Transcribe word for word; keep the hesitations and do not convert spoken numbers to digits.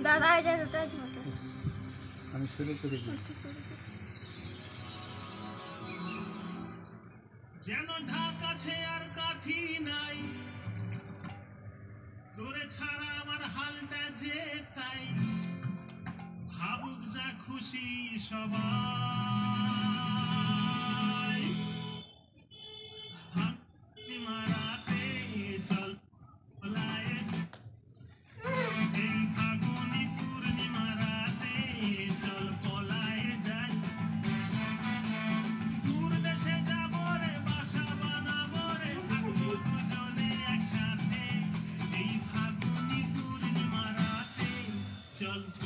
দাদা এটা ওটা ঝোটো আমি শুরু করে দিই। যেন ঢাক আছে আর কাঠি নাই, তোরে ছাড়া আমার হালটা যে তাই, ভাবুক যা খুশি সবাই। মারাতে চল পলায়ে, এই ফাগুনি পূর্ণিমা রাতে চল পলায়ে যাই। দূর দেশে যাবো রে, বাসা বানাবো রে, থাকবো দুজনে একসাথে, এই ফাগুনি পূর্ণিমা রাতে চল।